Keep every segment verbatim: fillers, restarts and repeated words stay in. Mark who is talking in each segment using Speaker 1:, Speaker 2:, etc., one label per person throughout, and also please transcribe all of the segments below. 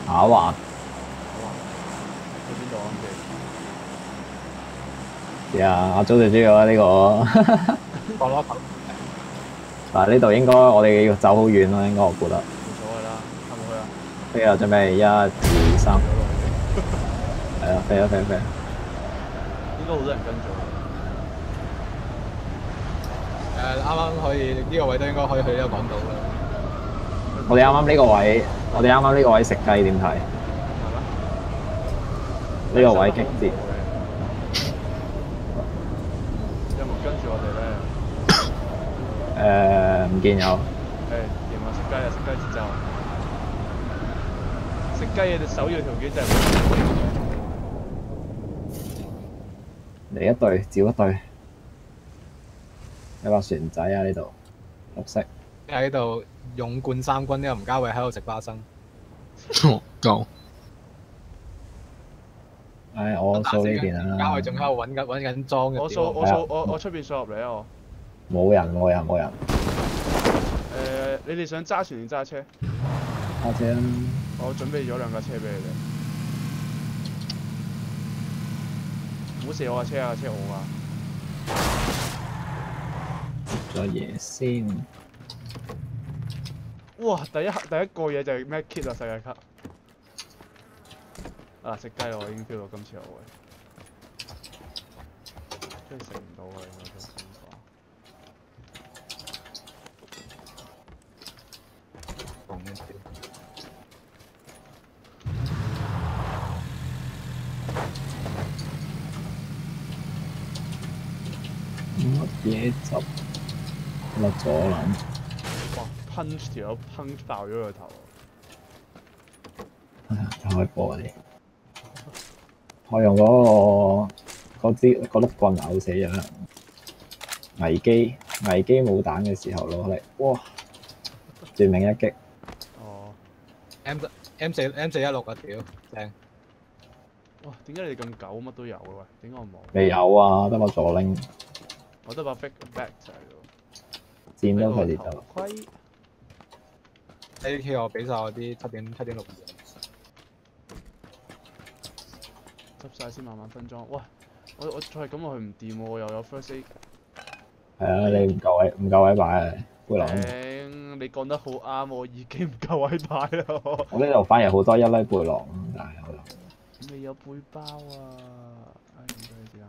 Speaker 1: 下環。
Speaker 2: 去邊度啊？
Speaker 1: 係啊，阿祖最中意啦呢個。
Speaker 3: 放攞頭。
Speaker 1: 嗱呢度應該我哋要走好遠咯，應該我覺得。
Speaker 2: 冇所謂啦，係咪去啊？
Speaker 1: 飛啊！準備一、二、三。係啊，飛啊飛啊飛啊！
Speaker 2: 應該好多人跟咗。
Speaker 3: 誒，啱啱可以呢個位都應該可以去呢個港島啦。
Speaker 1: 我哋啱啱呢個位，我哋啱啱呢個位食雞點睇？呢個位激烈。
Speaker 2: 有冇跟住我哋咧？
Speaker 1: 誒唔見有。誒
Speaker 2: 點啊？食雞啊！食雞節奏。食雞嘅首要條件就係
Speaker 1: 嚟一隊，照一隊。有個船仔啊！呢度綠色。
Speaker 3: 喺度勇冠三軍，呢個吳家偉喺度食花生。
Speaker 4: 夠。
Speaker 1: 唉，我掃呢邊啊！
Speaker 3: 吳家偉仲喺度揾緊揾緊裝嘅。
Speaker 2: 我掃我掃我我出邊掃入嚟啊！我。
Speaker 1: 冇人冇人冇人。
Speaker 2: 誒，你哋想揸船定揸車？
Speaker 1: 揸車啦。
Speaker 2: 我準備咗兩架車俾你哋。唔好射我架車啊！車我啊！
Speaker 1: 咗嘢先。
Speaker 2: 哇！第一第一個嘢就係咩 kit 啊？世界級。啊！食雞我已經 feel 到今次有位。真係食唔到啊！應該都點講？講一啲。
Speaker 1: 乜嘢汁？甩咗啦！
Speaker 2: 哇 ！punch 條友 punch 爆咗個頭。
Speaker 1: 係啊，打開波你。我用嗰、嗰個嗰支嗰粒棍咬死咗啦！危機危機冇彈嘅時候攞嚟，哇！絕命一擊。
Speaker 2: 哦。
Speaker 3: M M 四 M 四一六啊屌，正！
Speaker 2: 哇！點解你咁狗乜都有嘅喂？點解我冇？
Speaker 1: 未有啊，得個助拎。
Speaker 2: 我得把 big back 就係咯。
Speaker 1: 箭都佢哋就。
Speaker 2: 盔。
Speaker 3: A K 我俾晒我啲七點七點六二。
Speaker 2: 執晒先，慢慢分裝。喂，我我再係咁落去唔掂喎，又有 first aid。
Speaker 1: 係啊，你唔夠位唔夠位擺啊，背囊。
Speaker 2: 頂，你講得好啱，我已經唔夠位擺啦。
Speaker 1: 我呢度反而好多一粒背囊，但係我就。
Speaker 2: 未有背包啊！唉，唔該你時間。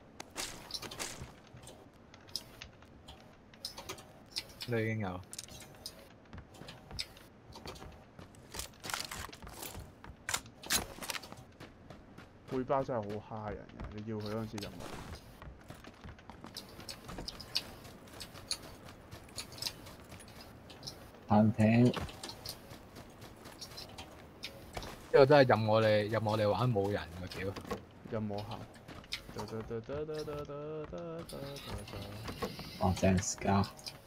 Speaker 3: 你已經有。
Speaker 2: 背包真係好蝦人嘅，你要佢嗰陣時就冇。
Speaker 1: 餐廳。呢
Speaker 3: 個真係任我哋任我哋玩冇人嘅屌。
Speaker 2: 任我行。
Speaker 1: 哦，正 scar。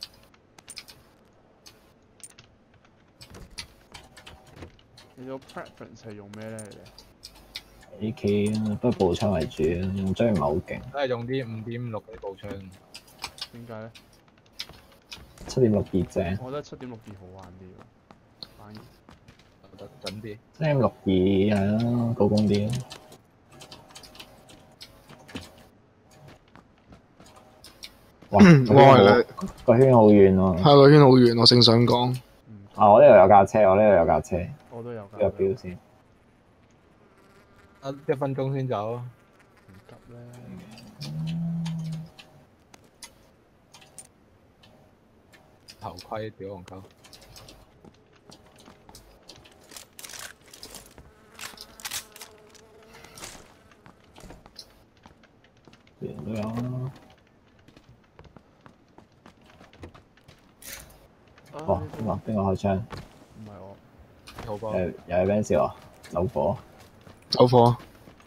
Speaker 2: 你個 preference 係用咩咧？你哋
Speaker 1: A K 不過步槍為主，用追唔係好勁。
Speaker 3: 都係用啲五點五六嗰啲步槍。
Speaker 2: 點解咧？
Speaker 1: 七點六二正。
Speaker 2: 我覺得七點六二好玩啲喎，反而。
Speaker 3: 我覺得準啲。
Speaker 1: 七點六二係啦，高攻啲。哇！
Speaker 4: 哇！
Speaker 1: 個圈好遠喎。
Speaker 4: 係個圈好遠，我正想講。
Speaker 1: 啊！我呢度有架車，我呢度有架車。
Speaker 2: 我都有架。
Speaker 1: 入標先。
Speaker 3: 啊！一分鐘先走。
Speaker 2: 唔急咧。
Speaker 3: 頭盔屌戇鳩。
Speaker 1: 都有啊。哇！邊個邊個開槍？
Speaker 2: 唔係我。
Speaker 3: 好波。
Speaker 1: 誒又係 Benz 喎，走火。
Speaker 4: 走火。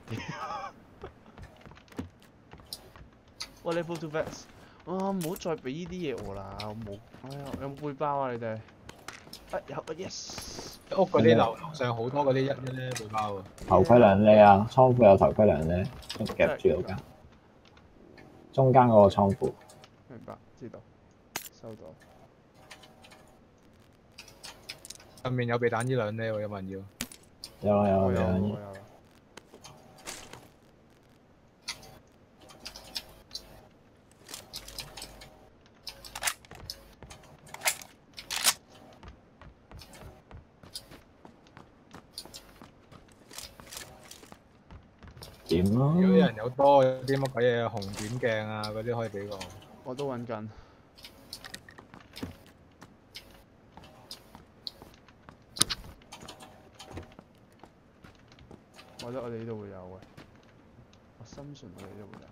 Speaker 2: 喂 ，level two vest，啊唔好再俾呢啲嘢我啦，我冇。哎呀，有冇背包啊你哋？啊有啊 yes。
Speaker 3: 屋嗰啲樓樓上好多嗰啲一一咧背包喎。
Speaker 1: 頭盔兩呢啊，倉庫有頭盔兩呢，都夾住嗰間。中間嗰個倉庫。
Speaker 2: 明白，知道，收到。
Speaker 3: 上面有避彈衣兩呢喎，有冇人要？
Speaker 1: 有啦有
Speaker 2: 我有
Speaker 1: 啦有啦。
Speaker 2: 我有啦。
Speaker 1: 點
Speaker 3: 如果
Speaker 1: 啊？
Speaker 3: 人有多有啲乜鬼嘢紅點鏡啊嗰啲可以俾我。
Speaker 2: 我都揾緊。我覺得我哋呢度會有嘅，我深信我哋呢度會有。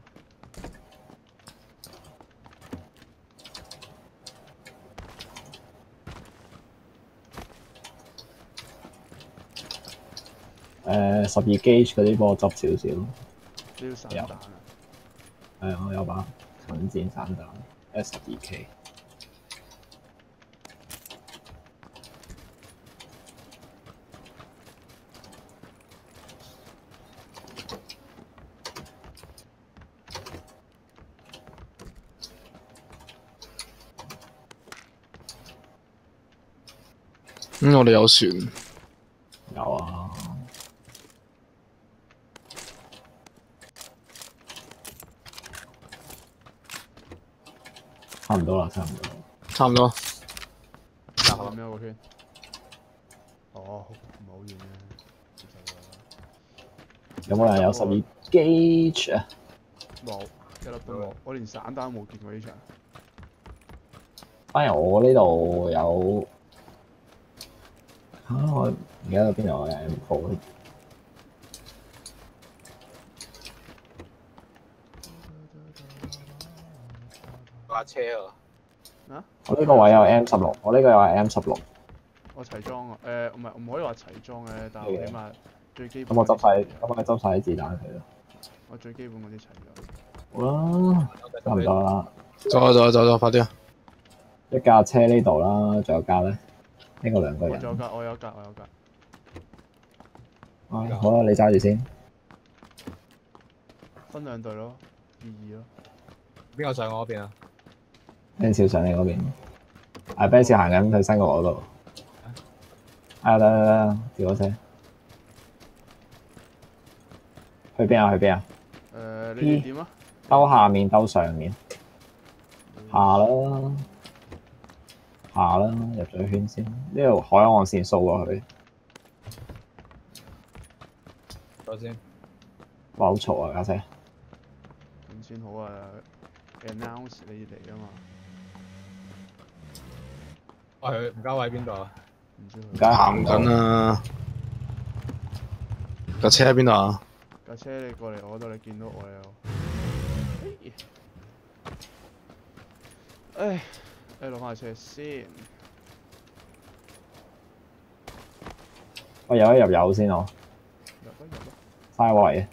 Speaker 1: 誒十二 gauge 嗰啲幫我執少少。
Speaker 2: 你要散彈啊？
Speaker 1: 係啊，我有把近戰散彈 S 十二 K。
Speaker 4: 嗯，我哋有船。
Speaker 1: 有啊。差唔多啦，差唔多。
Speaker 4: 差唔多。
Speaker 2: 後面有個圈。哦，唔係好遠嘅。
Speaker 1: 有冇人有十二 gauge 啊？
Speaker 2: 冇，一粒都冇。我連散彈都冇見過呢場。
Speaker 1: 反而我呢度有嚇、啊，我而家有邊度有 M 四添？
Speaker 3: 架車啊！
Speaker 2: 啊？
Speaker 1: 我呢個位有 M 十六，我呢個有 M 十六。
Speaker 2: 我齊裝啊！誒唔係唔可以話齊裝嘅，但係我起碼最基本。
Speaker 1: 咁我執晒，咁我執晒啲子彈佢咯。
Speaker 2: 我最基本嗰啲齊咗。
Speaker 1: 好啦，差唔多啦。
Speaker 4: 走啊走啊走走，快啲啊！
Speaker 1: 一架車呢度啦，仲有架咧？呢個兩個人。
Speaker 2: 我仲有架，我有架，我有架。
Speaker 1: 啊，好啦，你揸住先。
Speaker 2: 分兩隊咯，二二咯。
Speaker 3: 邊個上我嗰邊啊
Speaker 1: Ben 少上你嗰邊。啊 Ben 少行緊去新角嗰度。啊得得得，調咗車。去邊啊？去邊啊？
Speaker 2: 誒，你哋點啊？
Speaker 1: 兜下面，兜上面。下啦，下啦，入咗圈先。呢度海岸線掃過去。
Speaker 3: 等先。
Speaker 1: 哇！好嘈啊架車。
Speaker 2: 咁先好啊 ！announce 你嚟啊嘛。
Speaker 3: 我去吳家偉邊度啊？
Speaker 2: 唔知
Speaker 1: 而家
Speaker 4: 行緊啊！架車喺邊度啊？
Speaker 2: 架車你過嚟我度，你見到我又。唉，誒落下車先。
Speaker 1: 我入一入油先我。
Speaker 2: 入一入
Speaker 1: 嘥位。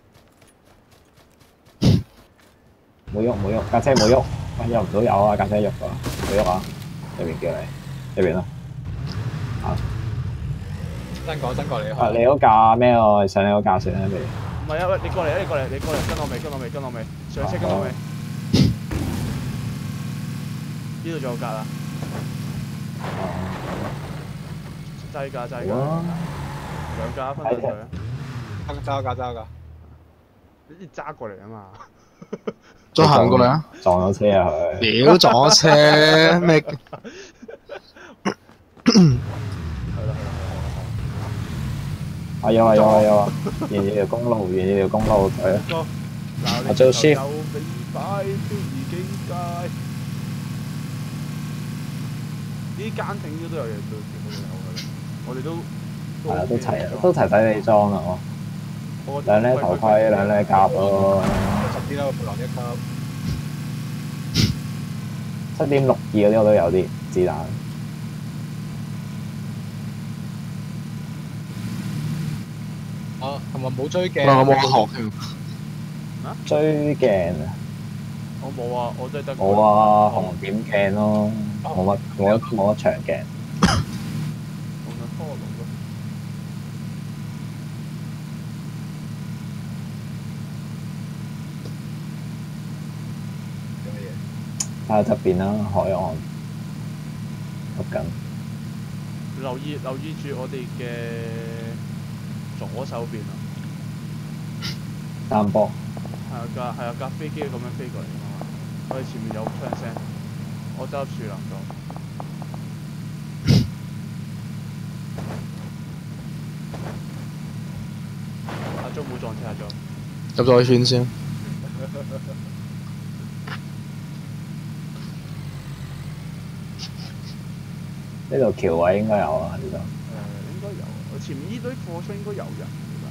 Speaker 1: 冇喐冇喐，架車冇喐，喂入唔到油啊！架車喐㗎，冇喐啊！入邊叫你，入邊啦。啊！
Speaker 3: 新過新過你
Speaker 1: 啊！你嗰架咩喎？上你嗰架算啦，不如。
Speaker 2: 唔係啊！喂，你過嚟啊！你過嚟，你過嚟，跟我尾，跟我尾，跟我尾，上車跟我尾。呢度仲有架啦。擠架擠架。兩架分兩隊啊！
Speaker 3: 揸架揸架。
Speaker 2: 你揸過嚟啊嘛！
Speaker 4: 再行過嚟啊！
Speaker 1: 撞咗車啊佢！
Speaker 4: 屌撞咗車咩？
Speaker 2: 係啦係啦
Speaker 1: 啊有啊有啊有啊！沿住條公路，沿住條公路隊。我做 shift。
Speaker 2: 有美擺漂移境界。呢啲監艇都有嘢做，全部都有嘅。我哋都
Speaker 1: 係啊，都齊啊，都齊晒你裝啦我。兩呢頭盔，兩呢甲咯。
Speaker 3: 十啲啦，布朗一級。
Speaker 1: 七點六二嗰啲我都有啲子彈。
Speaker 3: 啊，同埋冇追鏡。
Speaker 4: 我冇學添。
Speaker 1: 追鏡啊！
Speaker 2: 我冇啊，我都係得。
Speaker 1: 冇啊，紅點鏡咯，冇乜冇乜冇乜長鏡。
Speaker 2: 紅就拖龍咯。
Speaker 3: 做乜嘢？
Speaker 1: 睇下側邊啦，海岸捉緊。
Speaker 2: 留意留意住我哋嘅左手邊啊。
Speaker 1: 單波。
Speaker 2: 係啊，架係啊架飛機咁樣飛過嚟㗎嘛。我哋前面有槍聲，我執樹林度。阿鐘冇撞車阿鐘。
Speaker 4: 入咗去圈先。
Speaker 1: 呢度橋位應該有啊，呢度。誒、
Speaker 2: 呃，應該有。我前面呢堆貨車應該有人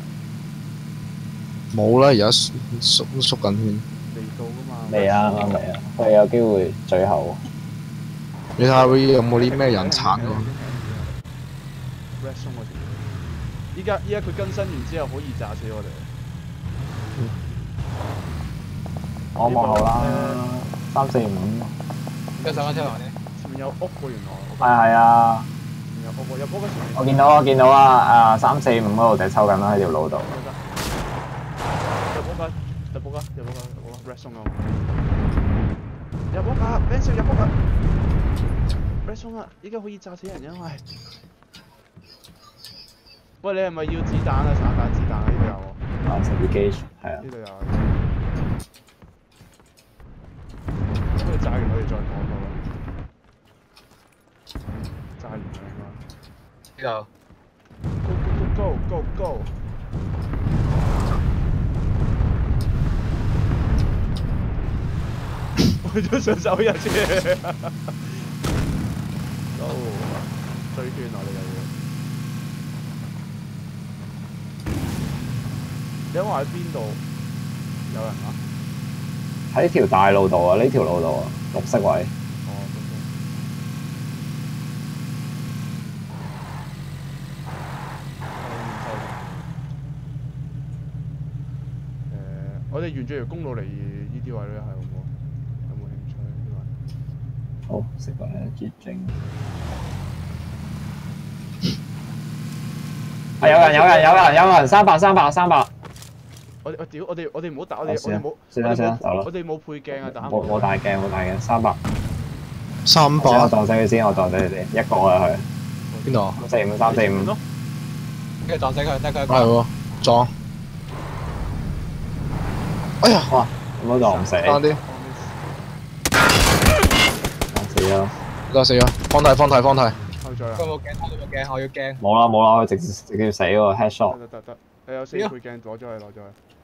Speaker 2: 㗎。
Speaker 4: 冇啦，而家縮縮縮緊圈。
Speaker 2: 未到㗎嘛。
Speaker 1: 未啊，啱啱未啊，佢有機會最後。
Speaker 4: 你睇下會有冇啲咩人鏟喎
Speaker 2: ？Red 松嗰條。依家依家佢更新完之後可以炸死我哋。
Speaker 1: 我望後啦，三四五。
Speaker 3: 跟上翻車埋啲。
Speaker 2: 前面有屋喎，原來。
Speaker 1: 係係啊。
Speaker 2: 前面有屋喎，有屋嗰前面。
Speaker 1: 我見到我見到啊！啊三四五嗰度就抽緊啦，喺條路度。
Speaker 2: 入屋㗎，入屋㗎，入屋㗎，入屋㗎 ，Red 松啊！入屋㗎 ，Ben 少入屋㗎 ，Red 松啊！依家可以炸死人，因為。喂，你係咪要子彈啊？散彈子彈啊！呢度有喎。
Speaker 1: 啊，十二 gauge 係啊。
Speaker 2: 呢度有。不過炸完我哋再講好啦。炸完啦應該。
Speaker 3: 呢度。
Speaker 2: Go go go go go！ 我都想走一次。哦，追圈我哋又要。你話喺邊度？有人啊？
Speaker 1: 喺條大路度啊！呢條路度啊，綠色位。
Speaker 2: 哦，誒，我哋沿住條公路嚟呢啲位咧，係好唔好？有冇興趣呢位？
Speaker 1: 好，食個結晶。啊！有人有人有人有人三百三百三百。
Speaker 2: 我我屌！我哋我哋唔好打，我哋我哋冇。
Speaker 1: 算啦算啦，走啦。
Speaker 2: 我哋冇配鏡啊，打
Speaker 1: 冇冇大鏡冇大鏡，三百。
Speaker 4: 三百。
Speaker 1: 我撞死佢先，我撞死佢先，一個啊佢。
Speaker 4: 邊度啊？
Speaker 1: 四五三四五。
Speaker 3: 跟住撞死佢，得佢一個。
Speaker 4: 係喎，撞。哎呀！
Speaker 1: 哇！咁都撞唔死。
Speaker 4: 啱啲。
Speaker 1: 死咗。
Speaker 4: 得死咗，放題放題放題。
Speaker 2: 後咗啦。
Speaker 3: 佢冇鏡，我冇鏡，我要鏡。
Speaker 1: 冇啦冇啦，佢直接直接死喎 headshot。
Speaker 2: 得得得，你有四配鏡攞咗去攞咗去。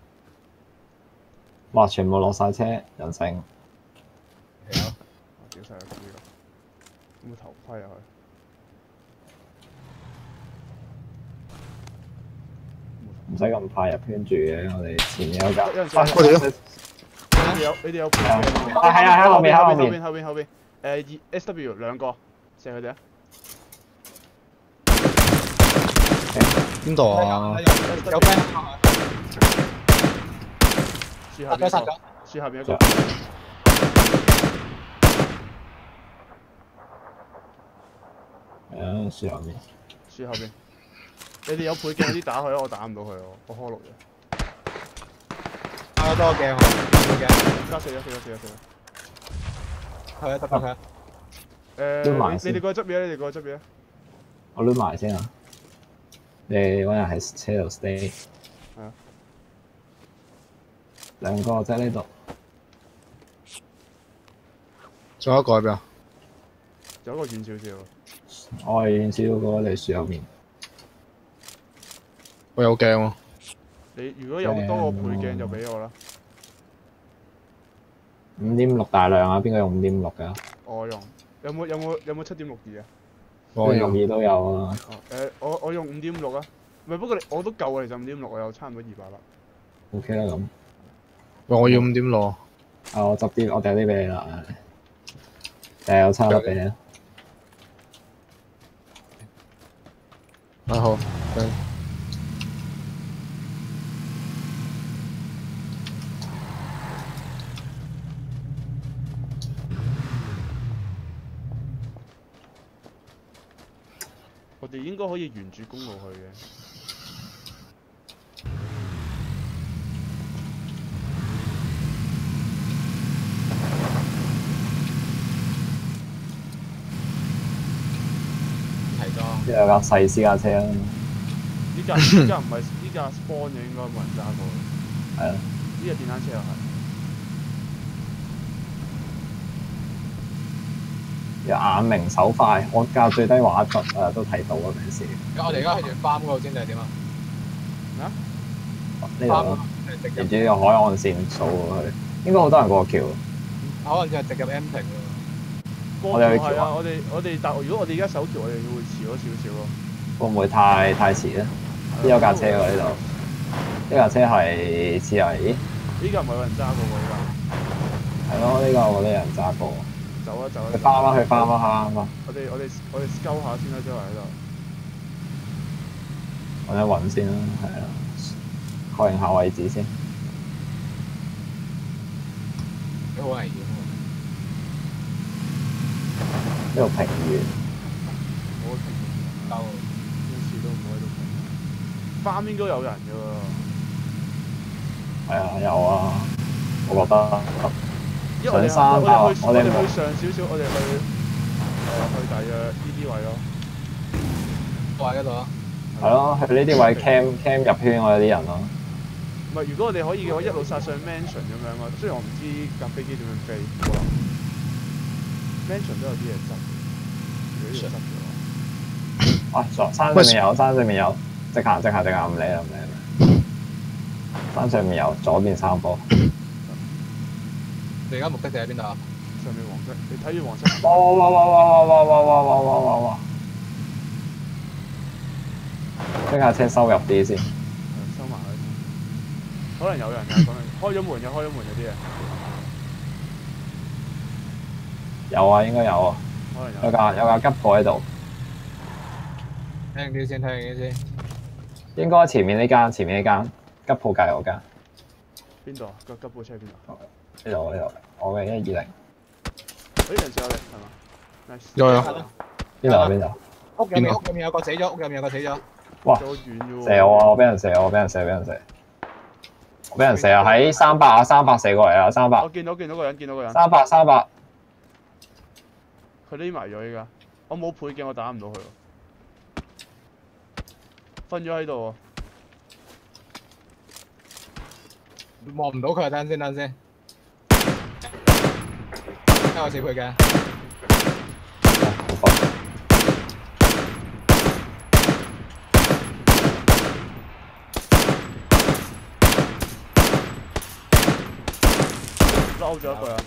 Speaker 1: 哇！全部落晒車，人性。
Speaker 2: 有。我屌晒佢呢個。有冇頭盔啊佢？
Speaker 1: 唔使咁快入圈住嘅，我哋前面有架。
Speaker 2: 有人
Speaker 4: 啊！我哋
Speaker 2: 你哋有你哋有配鏡喎。
Speaker 1: 係係係喺後面喺後
Speaker 2: 後
Speaker 1: 面
Speaker 2: 邊後邊後邊。誒二 S W 兩個，射佢哋啊！
Speaker 4: 邊度啊？
Speaker 3: 有 friend。
Speaker 2: 樹下邊一個。樹下邊一個。
Speaker 1: 係啊，樹後面。
Speaker 2: 樹後邊。你哋有配鏡嗰啲打佢啊！我打唔到佢喎，我開六嘅。
Speaker 3: 打多鏡喎，配鏡。
Speaker 2: 加四咗四咗四咗四咗。
Speaker 3: 係啊，得得佢。
Speaker 2: 誒，你哋過去執嘢，你哋過去執嘢。
Speaker 1: 我攆埋先啊！你揾人喺車度 stay。
Speaker 2: 係啊。
Speaker 1: 兩個即係呢度。
Speaker 4: 仲有一個喺邊啊？
Speaker 2: 仲有一個遠少少。
Speaker 1: 我係遠少少嗰個，你樹後面。
Speaker 4: 我有鏡喎。
Speaker 2: 你如果有多個配鏡就俾我啦。
Speaker 1: 五點六大量啊！邊個用五點六㗎？
Speaker 2: 我用。有冇有冇有冇七點六二啊？
Speaker 1: 我用二都有啊。
Speaker 2: 哦，誒，我我用五點六啊。唔係，不過你我都夠啊，其實五點六我有差唔多二百粒。
Speaker 1: O K 啦咁。
Speaker 4: 喂，我要五點六。
Speaker 1: 啊！我執啲，我掉啲俾你啦。誒，我差粒俾你啦。
Speaker 4: 啊好。
Speaker 2: 我哋應該可以沿住公路去嘅。
Speaker 3: 提咗。
Speaker 1: 呢有架細私家車啦。
Speaker 2: 依架依架唔係依架 spawn 嘅，應該冇人揸過。
Speaker 1: 係啊，
Speaker 2: 呢架電單車又係。
Speaker 1: 眼明手快，我教最低畫質誒都睇到啊！平時。
Speaker 3: 我哋而家去條 farm 嗰度先定係點啊？
Speaker 2: 咩啊？
Speaker 1: 呢度沿住個海岸線掃過去，應該好多人過橋。
Speaker 3: 可能就係直入 M 停喎。
Speaker 2: 過橋係啊！我哋我哋但如果我哋而家手橋，我哋會遲咗少少咯。
Speaker 1: 會唔會太太遲咧？呢有架車喎呢度，呢架車係似係，咦？
Speaker 2: 呢架唔係有人揸過喎，呢架。
Speaker 1: 係咯，呢個我哋有人揸過。
Speaker 2: 走啊走啊！
Speaker 1: 去翻啦，去翻啦，啱啦。
Speaker 2: 我哋我哋我哋 scout 下先啦，周圍喺度。
Speaker 1: 揾一揾先啦，係啊，確認下位置先。
Speaker 3: 都好危險喎！
Speaker 1: 呢度平原。
Speaker 2: 我平原兜，咩事都唔喺度平。翻應該有人㗎喎。
Speaker 1: 係啊，有啊，我覺得。
Speaker 2: 因為我哋
Speaker 1: 上山
Speaker 2: 我哋去
Speaker 1: 我哋
Speaker 2: 我哋去上少少，我哋去誒去大約呢啲位咯。
Speaker 3: 位嗰度啊！
Speaker 1: 係咯，去呢啲位 cam cam 入圈我有啲人咯。
Speaker 2: 唔係，如果我哋可以嘅話，一路殺上 mansion 咁樣咯。雖然我唔知架飛機點樣飛，可能 mansion 都有啲嘢執，如果要執嘅話。
Speaker 1: 啊，山上面有，山上面有，即行即行即行，唔理啦唔理啦。山上面有，左邊三波。
Speaker 3: 你而家目的地喺邊度啊？
Speaker 2: 上面黃色，你睇住黃色。
Speaker 1: 哇哇哇哇哇哇哇哇哇哇哇哇哇！將架車收入啲先。
Speaker 2: 收埋佢先。可能有人啊，講緊開咗門嘅，開咗門嗰啲啊。
Speaker 1: 有啊，應該有啊。
Speaker 2: 可能有。
Speaker 1: 有架有架吉鋪喺度。
Speaker 3: 聽啲先，聽啲先。
Speaker 1: 應該前面呢間，前面呢間吉鋪隔離嗰間。
Speaker 2: 邊度啊？個吉普車邊度？
Speaker 1: 呢度呢度，我嘅一二零。
Speaker 2: 呢人射有力係嘛 ？Nice。
Speaker 4: 有有。
Speaker 1: 邊度啊？邊度？
Speaker 3: 屋入面屋入面有個死咗，屋入面有個死咗。
Speaker 1: 哇！
Speaker 2: 好遠嘅喎。
Speaker 1: 射我啊！我俾人射，我俾人射，俾人射。我俾人射啊！喺三百啊，三百射過嚟啊，三百。
Speaker 2: 我見到見到個人，見到個人。
Speaker 1: 三百三百。
Speaker 2: 佢匿埋咗依家，我冇倍鏡，我打唔到佢喎。瞓咗喺度
Speaker 3: 喎。望唔到佢啊！等先，等先。聽我射佢嘅。
Speaker 1: 好快。
Speaker 2: 撈咗一個人。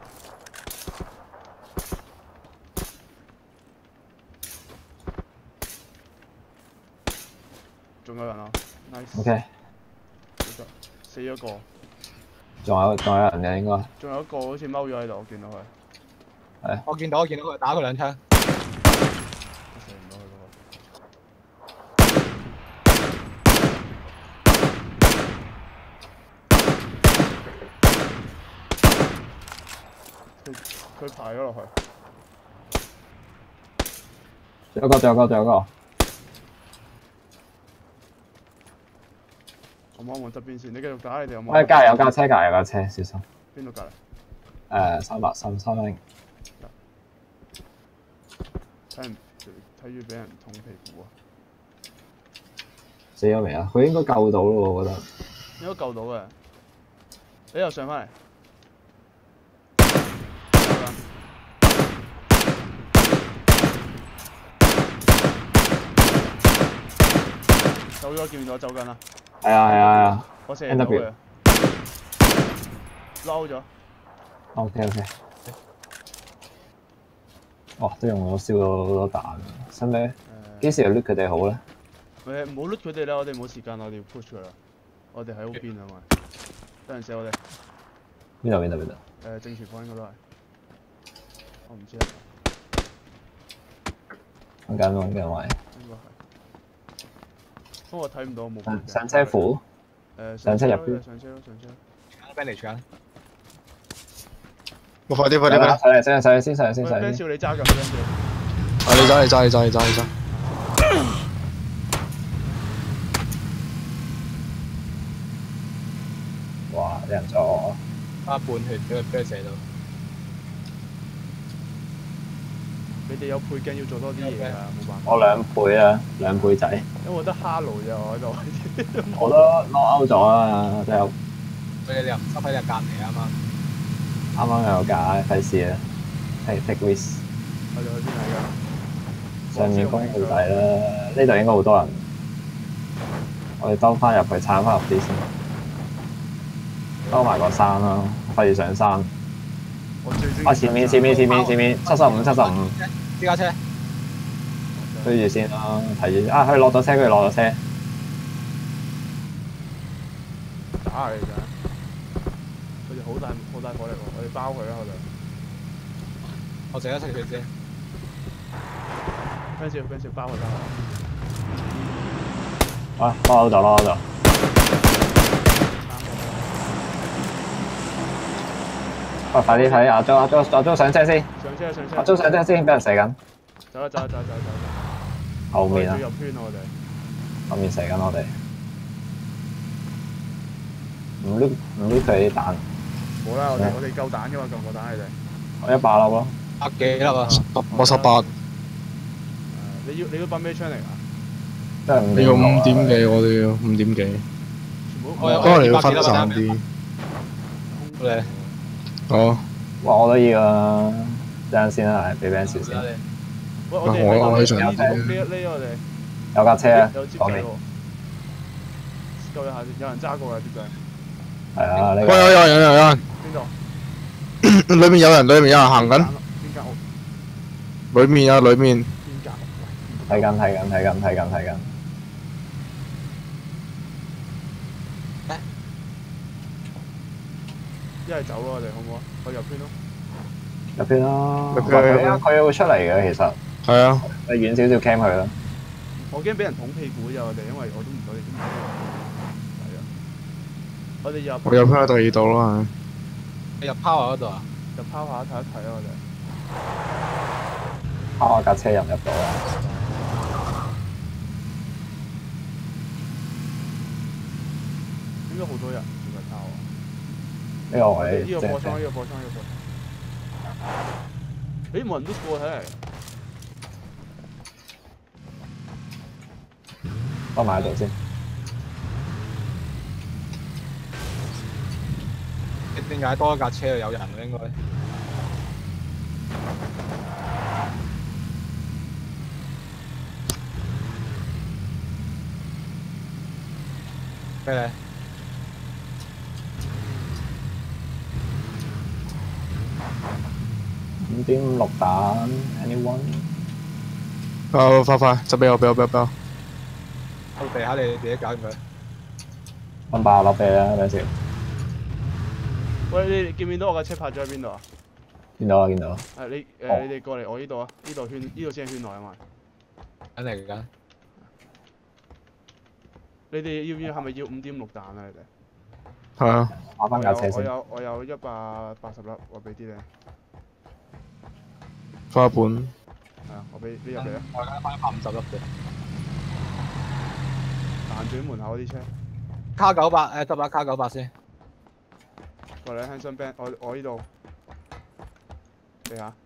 Speaker 2: 仲有人啊 ！Nice。
Speaker 1: OK。
Speaker 2: 死咗個。
Speaker 1: 仲有仲有人嘅應該。
Speaker 2: 仲有一個好似踎咗喺度，我見到佢。
Speaker 1: 係。
Speaker 3: 我見到，我見到佢打佢兩槍。
Speaker 2: 我射唔到佢嗰個。佢佢排咗落去。
Speaker 1: 仲有個，仲有個，仲有個。
Speaker 2: 我望望側邊先，你繼續打，你哋有冇？
Speaker 1: 喂，隔離有架車，隔離有架車，小心。
Speaker 2: 邊度隔離？
Speaker 1: 誒，三百三三零。
Speaker 2: 睇唔睇住俾人捅屁股啊！
Speaker 1: 死咗未啊？佢應該救到咯，我覺得。
Speaker 2: 應該救到嘅。你又上翻嚟。走咗，見唔見到走緊啊？
Speaker 1: 係啊係啊係啊。
Speaker 2: 我射唔到佢。撈咗。
Speaker 1: OK OK。哇！都用咗燒咗好多彈，使唔使？幾時就 loot 佢哋好咧？
Speaker 2: 誒唔好 loot 佢哋啦，我哋冇時間，我哋要 push 佢啦。我哋喺 O 邊啊嘛。有人射我哋。
Speaker 1: 邊度邊度邊度？
Speaker 2: 誒正前方應該都係。我唔知啊。
Speaker 1: 揾緊揾緊位。
Speaker 2: 應該係。不過我睇唔到，我冇背景。
Speaker 1: 上車庫。
Speaker 2: 誒
Speaker 1: 上車入邊。
Speaker 2: 上車咯，上車。
Speaker 3: bandage 緊。
Speaker 4: 我快啲快啲快啲！
Speaker 1: 上嚟上嚟上嚟先上嚟先上嚟
Speaker 2: 先。
Speaker 1: 先。
Speaker 2: 少你揸緊，Ben少。
Speaker 4: 啊！你揸你揸你揸你揸你揸。
Speaker 1: 哇！有人咗。
Speaker 3: 啊！半血俾佢俾佢射到。
Speaker 2: 你哋有配鏡要做多啲嘢㗎，冇辦法。
Speaker 1: 我兩倍啊，兩倍仔。
Speaker 2: 因為我得哈羅啫，我喺度。
Speaker 1: 我都攞歐咗啊，就
Speaker 3: 佢哋又唔執喺你隔離啊嘛。
Speaker 1: 啱啱有架，費事啊，take take risk。
Speaker 2: 我哋去邊嚟㗎？
Speaker 1: 上面公路仔啦，呢度應該好多人。我哋兜翻入去，撐翻入啲先。兜埋個山啦，費事上山。
Speaker 2: 我最中意。
Speaker 1: 啊！前面前面前面前面，七十五七十五。
Speaker 3: 私家車。
Speaker 1: 追住先啦，睇住啊！佢落咗車，佢落咗車。
Speaker 2: 打嚟㗎！佢哋好大好大火力喎，我哋包佢啦，我哋。
Speaker 3: 我食一食佢先。
Speaker 2: 跟住跟住包佢包佢。
Speaker 1: 啊！攞就攞就。喂！快啲睇阿 Jo 阿 Jo 阿 Jo 上車先。
Speaker 2: 上車上車。
Speaker 1: 阿 Jo 上車先，俾人射緊。
Speaker 2: 走啦走啦走走走走。
Speaker 1: 後面啊！
Speaker 2: 入圈我哋。
Speaker 1: 後面射緊我哋。唔碌唔碌佢啲彈。
Speaker 2: 冇啦，我哋我哋夠彈㗎嘛，夠唔夠彈你哋？
Speaker 1: 我一百粒咯。
Speaker 3: 百幾粒啊！
Speaker 4: 我十八。
Speaker 2: 你要你要泵咩槍嚟㗎？
Speaker 1: 即係五
Speaker 4: 你要五點
Speaker 1: 幾，
Speaker 4: 幾，我哋要五點幾。
Speaker 2: 全部
Speaker 3: 我有
Speaker 4: 不過你要分散啲。
Speaker 3: 好咧。
Speaker 4: 好。
Speaker 1: 哇！我都要啊，等陣先啦，俾 Ben 少先。
Speaker 2: 喂，我哋
Speaker 4: 我我喺上
Speaker 2: 呢
Speaker 4: 邊
Speaker 2: 呢呢我哋
Speaker 1: 有架車啊，
Speaker 2: 有接
Speaker 1: 講你。
Speaker 2: 濟喎。救一下先，有人揸過㗎接濟。
Speaker 1: 係啊，呢
Speaker 4: 喂！有有有有有人。
Speaker 2: 邊度？
Speaker 4: 裏面有人，裏面有人行緊。
Speaker 2: 邊間屋？
Speaker 4: 裏面啊，裏面。
Speaker 2: 邊間屋？
Speaker 1: 睇緊睇緊睇緊睇緊睇緊。
Speaker 2: 一係走咯，我哋好唔好啊？我入圈咯。
Speaker 1: 入邊啦，
Speaker 4: 入邊
Speaker 1: 佢佢會出嚟嘅其實。
Speaker 4: 係啊。
Speaker 1: 你遠少少 cam 佢啦。
Speaker 2: 我驚俾人捅屁股啫，我哋因為我都唔我哋都唔係啊。我哋入。
Speaker 4: 我入翻去第二度啦。
Speaker 3: 你入 power 嗰度啊？
Speaker 2: 入拋下睇一睇啊，我哋。
Speaker 1: 拋下架車入唔入到啊？
Speaker 2: 應該好多人做緊拋啊！
Speaker 1: 呢個位
Speaker 2: 呢個貨倉，呢個貨倉，呢個貨倉。誒，冇人都過睇嚟。
Speaker 1: 幫埋喺度先。
Speaker 3: 點解多一架車有人啊？應該。咩咧？
Speaker 1: 五點五六彈 ，anyone？
Speaker 4: 啊！快快，就俾我俾我俾我俾我。
Speaker 3: 到地下你自己搞掂佢。
Speaker 1: 分八粒俾你啦，等陣先。
Speaker 2: 喂，你見唔見到我架車泊咗喺邊度啊？
Speaker 1: 見到啊，見到啊。
Speaker 2: 誒你誒你哋過嚟我呢度啊，呢度圈呢度先係圈內啊嘛。
Speaker 3: 緊嚟緊。
Speaker 2: 你哋要唔要係咪要五點六彈啊？你哋？
Speaker 4: 係啊。
Speaker 1: 打翻架車
Speaker 2: 我
Speaker 1: 先。
Speaker 2: 有我有一百八十粒，我俾啲你。
Speaker 4: 花本。
Speaker 2: 係啊，我俾你入嚟啊。
Speaker 3: 我而家翻一百五十粒啫。
Speaker 2: 彈住門口啲車。
Speaker 3: 卡九百誒，執下卡九百先。
Speaker 2: 過嚟 Hanson Band，我我呢度。地下。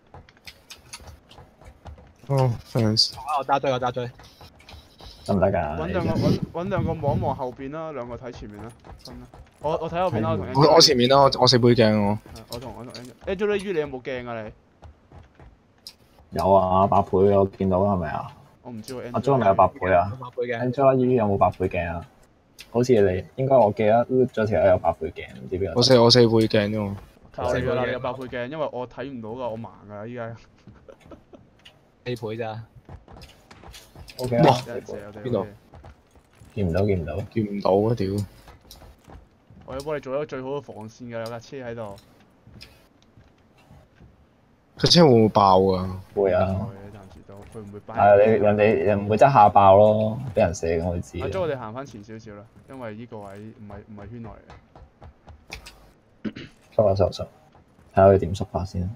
Speaker 4: 哦 ，thanks。
Speaker 3: 我揸追，我揸追。
Speaker 1: 得唔得㗎？
Speaker 2: 揾兩個揾揾兩個望望後邊啦，兩個睇前面啦。分啦。我我睇後邊啦，我同 Angel。
Speaker 4: 我我前面啦，我我四倍鏡我。
Speaker 2: 我同我同 Angel。Angel 於你有冇鏡啊你？
Speaker 1: 有啊，百倍我見到係咪啊？
Speaker 2: 我唔知喎。
Speaker 1: 阿 Jo 係咪有百倍啊？
Speaker 3: 百倍鏡。
Speaker 1: Angel 於有冇百倍鏡啊？好似你應該我記得 loot 咗條友有百倍鏡，唔知邊個？
Speaker 4: 我四我四倍鏡啫喎。
Speaker 2: 靠你㗎啦！你有百倍鏡，因為我睇唔到㗎，我盲㗎依家。
Speaker 3: 四倍咋？
Speaker 1: O K 啊。
Speaker 4: 邊度？
Speaker 1: 見唔到，見唔到。
Speaker 4: 見唔到啊！屌！
Speaker 2: 我要幫你做一個最好嘅防線㗎，有架車喺度。
Speaker 4: 架車會唔會爆啊？
Speaker 1: 會啊。
Speaker 2: 暫時都，佢唔會爆。
Speaker 1: 係啊，你人哋人唔會真下爆咯，俾人射我會知。
Speaker 2: 阿 Jo，我哋行翻前少少啦，因為呢個位唔係唔係圈內嘅。
Speaker 1: 縮下縮下，睇下佢點縮法先。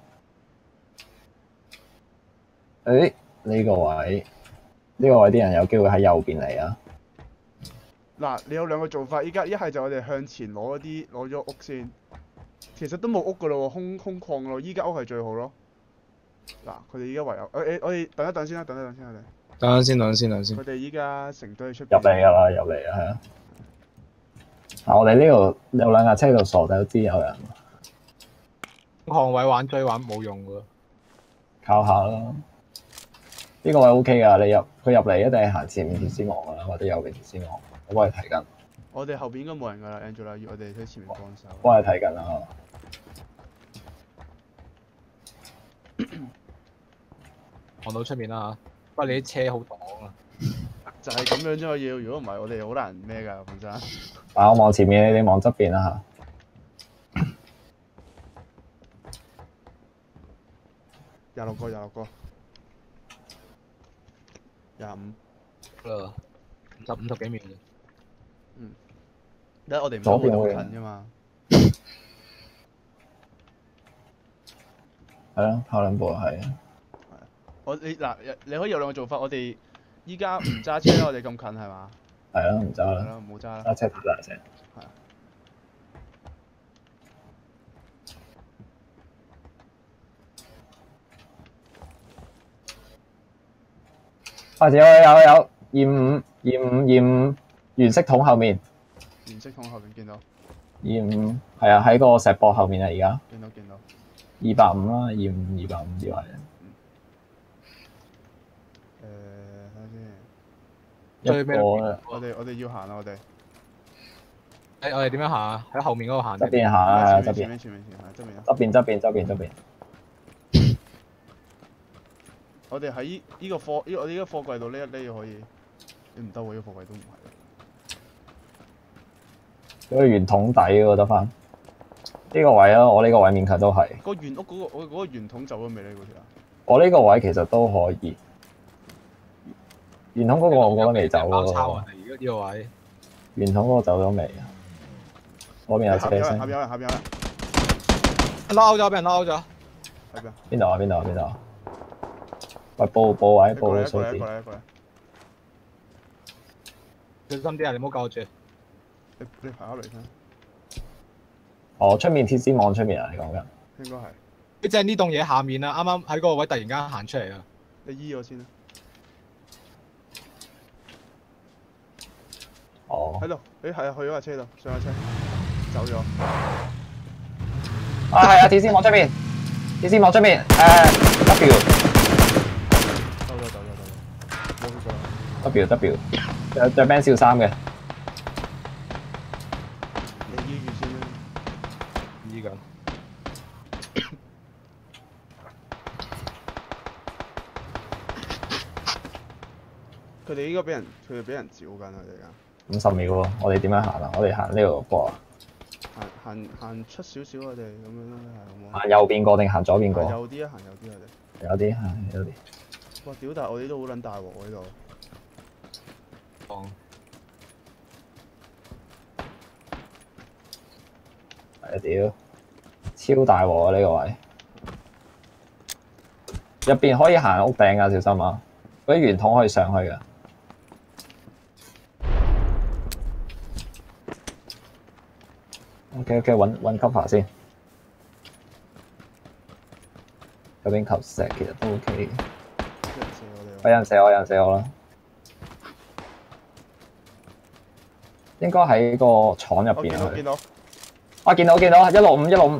Speaker 1: 誒，呢個位，呢個位啲人有機會喺右邊嚟啊！
Speaker 2: 嗱，你有兩個做法，依家一係就我哋向前攞啲攞咗屋先，其實都冇屋噶咯喎，空空曠咯，依家屋係最好咯。 嗱，佢哋依家唯有，誒誒，我哋等一等先啦，等一等先我哋。
Speaker 4: 等陣先，等陣先，等陣先。
Speaker 2: 佢哋依家成隊出
Speaker 1: 入嚟㗎啦，入嚟啊，係啊。嗱，我哋呢度有兩架車度傻仔都知有人。
Speaker 3: 巷位玩追玩冇用㗎。
Speaker 1: 靠下啦。呢個位 O K 㗎，你入佢入嚟一定係行前面鐵絲網㗎啦，或者右邊鐵絲網。我幫你睇緊。
Speaker 2: 我哋後邊應該冇人㗎啦 ，Angela，要我哋喺前面幫手。
Speaker 1: 幫你睇緊啦。
Speaker 3: 望到出面啦嚇，不過你啲車好擋啊。
Speaker 2: 就係咁樣啫嘛，要如果唔係我哋好難咩㗎本身。
Speaker 1: 啊！我望前面，你哋望側邊啦嚇。
Speaker 2: 廿六個，廿六個，廿五。
Speaker 3: 誒，五十五十幾秒啫。
Speaker 2: 嗯。因為我哋唔係好近啫嘛。
Speaker 1: 係咯，跑兩步係。係。
Speaker 2: 我你嗱，你可以有兩個做法，我哋依家唔揸車啦，我哋咁近係嘛？
Speaker 1: 係啊，唔揸啦。
Speaker 2: 係咯，唔好揸啦。
Speaker 1: 揸車太大聲。
Speaker 2: 係啊。
Speaker 1: 啊！有有有，二五二五二五原色桶後面。
Speaker 2: 原色桶後邊見到。
Speaker 1: 二五係啊，喺個石壆後面啊，而家。
Speaker 2: 見到見到。
Speaker 1: 二百五啦，二五二百五呢位。
Speaker 2: 誒，睇下先。
Speaker 1: 一個
Speaker 2: 我哋我哋要行啦，我哋。
Speaker 3: 誒，我哋點樣行啊？喺後面嗰個行。
Speaker 1: 側邊行啊，係啊，側邊。
Speaker 2: 前面前面前面側邊。
Speaker 1: 側邊側邊側邊側邊。
Speaker 2: 我哋喺依個貨依我哋依個貨櫃度呢一呢可以，你唔得喎，依個貨櫃都唔係。
Speaker 1: 嗰個圓筒底喎得翻。呢個位啊，我呢個位面球都係。
Speaker 2: 個圓屋嗰個我嗰個圓筒走咗未咧？嗰條啊？
Speaker 1: 我呢個位其實都可以。圓筒嗰個我覺得未走喎。
Speaker 3: 而家呢個位。
Speaker 1: 圓筒嗰個走咗未啊？嗰邊有車聲。
Speaker 2: 下邊有人，下邊有人。
Speaker 3: 撈咗，俾人撈咗。
Speaker 2: 喺邊啊？
Speaker 1: 邊度啊？邊度啊？邊度啊？喂，報報位，報個數字。
Speaker 2: 過嚟過嚟。
Speaker 3: 小心啲啊！你唔好救住。
Speaker 2: 你你排下嚟先。
Speaker 1: 哦，出面鐵絲網出面啊！你講緊。
Speaker 2: 應該係。
Speaker 3: 你即係呢棟嘢下面啊！啱啱喺嗰個位突然間行出嚟啊！
Speaker 2: 你醫我先啦。
Speaker 1: 哦。
Speaker 2: 喺度，誒係啊，去咗架車度，上架車，走咗。
Speaker 1: 啊係啊，鐵絲網出面，鐵絲網出面，誒 W。
Speaker 2: 走咗走咗走咗，冇去過。
Speaker 1: W W，着着 band 少衫嘅。
Speaker 2: 你醫住先啦。
Speaker 3: 醫緊。
Speaker 2: 佢哋應該俾人，佢哋俾人照緊啊！佢哋而家。
Speaker 1: 五十秒喎，我哋點樣行啊？我哋行呢個波啊？
Speaker 2: 行行行出少少，我哋咁樣啦，係好唔好？
Speaker 1: 行右邊過定行左邊過？
Speaker 2: 有啲啊，行有啲我哋。
Speaker 1: 有啲係有啲。
Speaker 2: 哇！屌！但係我哋都好撚大鑊喎呢度。
Speaker 3: 哦。
Speaker 1: 係啊屌！超大鑊啊呢個位。入邊可以行屋頂㗎，小心啊！嗰啲圓筒可以上去㗎。OK OK，揾揾 cover 先。嗰邊球石其實都 OK 嘅。有人射我，有人射我啦。應該喺個廠入邊啊。
Speaker 2: 見到。
Speaker 1: 啊！見到見到，一六五一六五。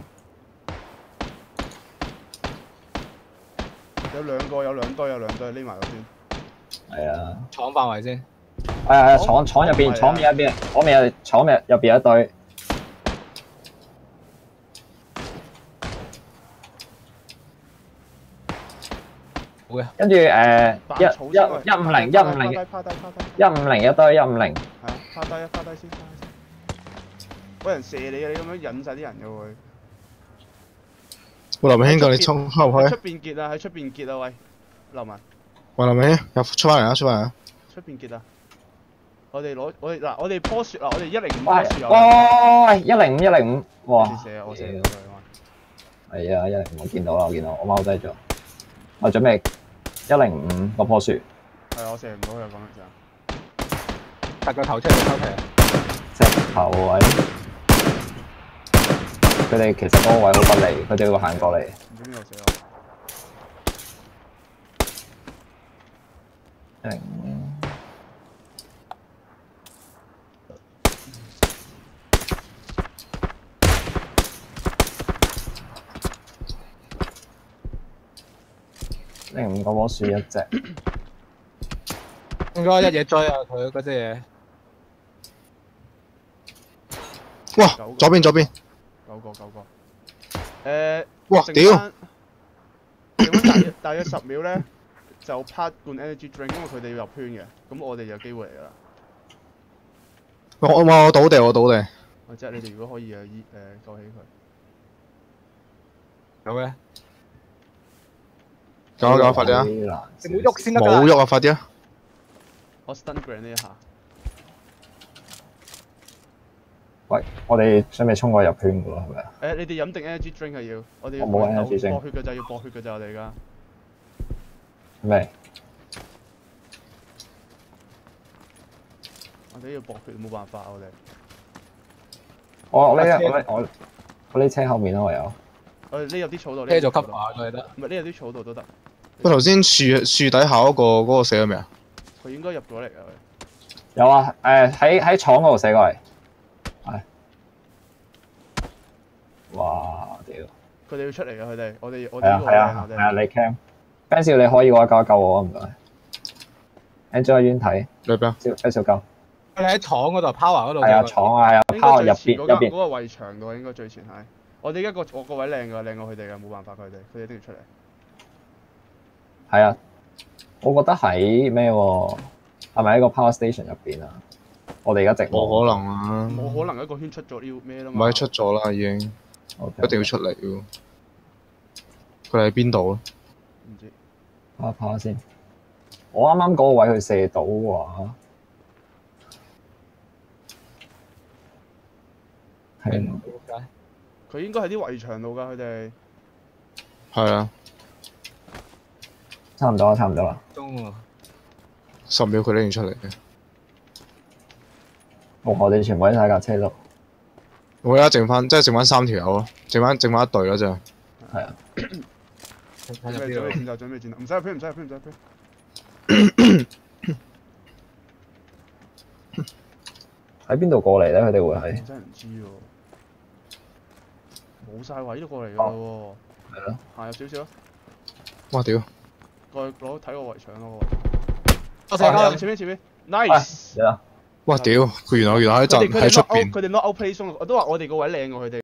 Speaker 2: 有兩個，有兩堆，有兩堆，匿埋嗰邊。
Speaker 1: 係啊。
Speaker 3: 廠範圍先。
Speaker 1: 係係廠廠入邊，廠面入邊，廠面入廠面入邊一堆。
Speaker 3: 好嘅。
Speaker 1: 跟住誒一一一五零一五零一五零一堆一五零。
Speaker 2: 係啊，趴低啊，趴低先，趴低先。嗰人射你啊！你咁樣引晒啲人嘅會。
Speaker 4: 喂，林明兄，你衝開唔開？
Speaker 2: 喺出邊結啊！喺出邊結啊！喂，劉文。
Speaker 4: 喂，林明兄，又出翻嚟啦！出翻嚟啦！
Speaker 2: 出邊結啊！我哋攞我哋嗱，我哋棵樹嗱，我哋一零五棵樹有。
Speaker 1: 哇！一零五一零五，哇！
Speaker 2: 你射啊！我射咗佢。
Speaker 1: 係啊，一零五我見到啦，我見到，我踎低咗。我準備一零五嗰棵樹。
Speaker 2: 係我射唔到佢咁樣就。
Speaker 3: 突個頭出嚟收皮。
Speaker 1: 石頭位。佢哋其實嗰個位好不利，佢哋會行過嚟。
Speaker 2: 唔知邊度射我。
Speaker 1: 零零五個波輸一隻，
Speaker 3: 應該一嘢追啊佢嗰隻嘢。
Speaker 4: 哇！左邊左邊，
Speaker 2: 九個九個。誒，
Speaker 4: 哇屌！
Speaker 2: 剩翻大約大約十秒咧，就拍罐 energy drink，因為佢哋要入圈嘅，咁我哋有機會嚟㗎啦。
Speaker 4: 我我我倒地我倒地。
Speaker 2: 或者你哋如果可以啊，依誒救起佢。
Speaker 3: 有嘅。
Speaker 4: 搞搞快啲啊！
Speaker 3: 你冇喐先得㗎。
Speaker 4: 冇喐啊！快啲啊！
Speaker 2: 我 stun grant 呢一下。
Speaker 1: 喂，我哋準備衝過入圈㗎喎，係咪啊？
Speaker 2: 誒，你哋飲定 energy drink 係要，我哋要
Speaker 1: 我冇 energy drink
Speaker 2: 搏血㗎咋，要搏血㗎咋，我哋而家。
Speaker 1: 咩？
Speaker 2: 我哋要搏血，冇辦法，我哋。
Speaker 1: 我我呢我呢我我呢車後面啦，我有。
Speaker 2: 我哋匿入啲草度。
Speaker 3: 車就 cover 下佢得。
Speaker 2: 唔係匿入啲草度都得。
Speaker 4: 喂，頭先樹樹底下嗰個嗰個死咗未啊？
Speaker 2: 佢應該入咗嚟啊！
Speaker 1: 有啊，誒喺喺廠嗰度死過嚟。係。哇！屌！
Speaker 2: 佢哋要出嚟㗎，佢哋，我哋我
Speaker 1: 係啊係
Speaker 2: 哋呢個靚
Speaker 1: 啊係啊，
Speaker 2: 我哋。
Speaker 1: 你 cam。Ben 少你可以嘅話救一救我啊，唔該。Enjoy 遠睇。
Speaker 4: 裏邊。
Speaker 1: 少少少救。
Speaker 3: 佢哋喺廠嗰度 power 嗰度。
Speaker 1: 係啊，廠啊係啊，power 入邊入邊。
Speaker 2: 嗰個圍牆度應該最前係。我哋一個我個位靚㗎，靚過佢哋㗎，冇辦法佢哋，佢哋一定要出嚟。
Speaker 1: 係啊，我覺得喺咩喎？係咪喺個 power station 入邊啊？我哋而家直
Speaker 4: 冇可能啊！
Speaker 2: 冇可能一個圈出咗要咩啦
Speaker 4: 唔
Speaker 2: 嘛？
Speaker 4: 係出咗啦，已經，
Speaker 1: okay,
Speaker 4: 一定要出嚟喎。佢哋喺邊度啊？
Speaker 2: 唔知。
Speaker 1: 跑下跑下先。我啱啱嗰個位佢射到喎。係啊。
Speaker 2: 佢應該喺啲圍牆度㗎，佢哋。
Speaker 4: 係啊。
Speaker 1: 差唔多啦，差唔多啦。
Speaker 3: 中啊！
Speaker 4: 十秒佢拎完出嚟嘅。
Speaker 1: 我我哋全部喺晒架車度。
Speaker 4: 我而家剩翻，即係剩翻三條友咯，剩翻剩翻一隊啦，就係。
Speaker 1: 係啊。
Speaker 2: 準備準備戰鬥，準備戰鬥，唔使入圈，唔使入圈，唔使入圈。
Speaker 1: 喺邊度過嚟咧？佢哋會係？
Speaker 2: 真係唔知喎。冇晒位都過嚟㗎喎。
Speaker 1: 係咯。
Speaker 2: 行入少少。
Speaker 4: 哇屌！
Speaker 2: 過去攞睇個圍牆咯。
Speaker 3: 我射鳩
Speaker 2: 前面前面 ，nice。
Speaker 1: 係啊。
Speaker 4: 哇屌！佢原來原來喺陣喺出邊。
Speaker 2: 佢哋攞 outplay 鬆，我都話我哋個位靚過佢哋。